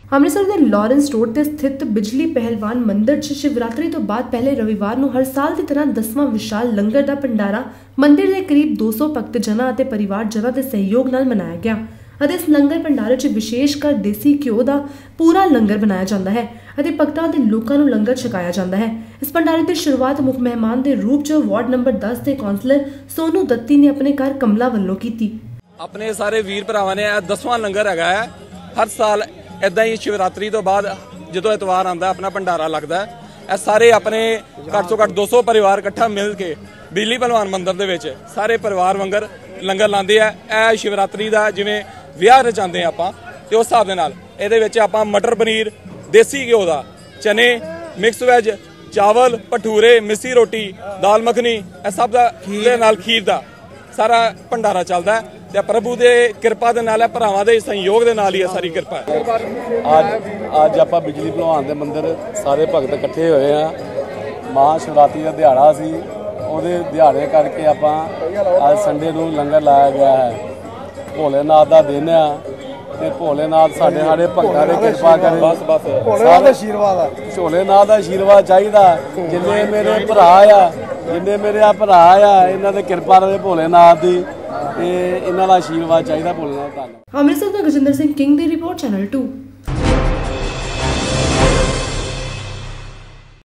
ਅੰਮ੍ਰਿਤਸਰ ਦੇ Lawrence road ਤੇ ਸਥਿਤ ਬਿਜਲੀ ਪਹਿਲਵਾਨ ਮੰਦਿਰ 'ਚ ਸ਼ਿਵਰਾਤਰੀ ਤੋਂ ਬਾਅਦ ਪਹਿਲੇ ਰਵਿਵਾਰ ਨੂੰ ਹਰ ਸਾਲ ਦੀ ਤਰ੍ਹਾਂ 10ਵਾਂ ਵਿਸ਼ਾਲ ਲੰਗਰ ਦਾ ਭੰਡਾਰਾ ਮੰਦਿਰ ਦੇ ਕਰੀਬ 200 ਭਗਤ ਜਨਾਂ ਅਤੇ ਪਰਿਵਾਰ ਜਨਾਂ ਦੇ ਸਹਿਯੋਗ ਨਾਲ ਮਨਾਇਆ ਗਿਆ ਅਤੇ ਇਸ ਲੰਗਰ ਭੰਡਾਰੇ 'ਚ ਵਿਸ਼ੇਸ਼ ਕਰ ਦੇਸੀ ਘਿਓ ਦਾ ਪੂਰਾ ਲੰਗਰ ਬਣਾਇਆ ਜਾਂਦਾ ਹੈ ਅਤੇ ਭਗਤਾਂ ਦੇ ਲੋਕਾਂ ਨੂੰ ਲੰਗਰ ਛਕਾਇਆ ਜਾਂਦਾ ਹੈ। ਇਸ ਭੰਡਾਰੇ ਦੀ ਸ਼ੁਰੂਆਤ ਮੁੱਖ ਮਹਿਮਾਨ ਦੇ ਰੂਪ 'ਚ ਵਾਰਡ ਨੰਬਰ 10 ਦੇ ਕੌਂਸਲਰ ਸੋਨੂ ਦੱਤੀ ਨੇ ਆਪਣੇ ਘਰ ਕਮਲਾ ਵੱਲੋਂ ਕੀਤੀ। ਆਪਣੇ ਸਾਰੇ ਵੀਰ ਭਰਾਵਾਂ ਨੇ 10ਵਾਂ ਲੰਗਰ ਹੈਗਾ ਹੈ। ਹਰ ਸਾਲ ਇਦਾਂ ਹੀ शिवरात्रि तो बाद जो एतवार आता अपना भंडारा लगता है। सारे अपने घट तो घट 200 परिवार इकट्ठा मिल के बिजली भलवान मंदिर के सारे परिवार वंगर लंगर लाते हैं। यह शिवरात्रि का जिमें विआह रचाते हैं आप तो उस हिसाब के आप मटर पनीर देसी घ्यो का चने मिक्स वैज चावल भठूरे मिस्सी रोटी दाल मखनी सब का खीर का सारा भंडारा चलता है। ਤੇ ਪ੍ਰਭੂ ਦੇ ਕਿਰਪਾ ਦੇ ਨਾਲ ਭਰਾਵਾਂ ਦੇ ਸਹਿਯੋਗ ਦੇ ਨਾਲ ਹੀ ਸਾਰੀ ਕਿਰਪਾ ਹੈ। ਅੱਜ ਆਪਾਂ ਬਿਜਲੀ ਭਲਵਾਨ ਦੇ ਮੰਦਿਰ ਸਾਰੇ ਭਗਤ ਇਕੱਠੇ ਹੋਏ ਆ। ਮਹਾਂ ਸ਼ਿਵਰਾਤਰੀ ਦਾ ਦਿਹਾੜਾ ਸੀ, ਉਹਦੇ ਦਿਹਾੜੇ ਕਰਕੇ ਆਪਾਂ ਅੱਜ ਸੰਡੇ ਨੂੰ ਲੰਗਰ ਲਾਇਆ ਗਿਆ ਹੈ। ਭੋਲੇਨਾਥ ਦਾ ਦਿਨ ਆ ਤੇ ਭੋਲੇਨਾਥ ਸਾਡੇ ਭਗਤਾਂ ਦੇ ਕਿਰਪਾ ਕਰੇ। ਭੋਲੇਨਾਥ ਦਾ ਆਸ਼ੀਰਵਾਦ ਆ, ਭੋਲੇਨਾਥ ਦਾ ਆਸ਼ੀਰਵਾਦ ਚਾਹੀਦਾ। ਜਿੰਨੇ ਮੇਰੇ ਭਰਾ ਆ ਇਹਨਾਂ ਦੇ ਕਿਰਪਾ ਰਹੇ ਭੋਲੇਨਾਥ ਦੀ ਤੇ ਇਹਨਾਂ ਦਾ ਆਸ਼ੀਰਵਾਦ ਚਾਹੀਦਾ ਭੋਲੇਨਾਥ ਦਾ। ਅੰਮ੍ਰਿਤਸਰ ਤੋਂ ਗਜਿੰਦਰ ਸਿੰਘ ਕਿੰਗ ਦੀ ਰਿਪੋਰਟ ਚੈਨਲ 2।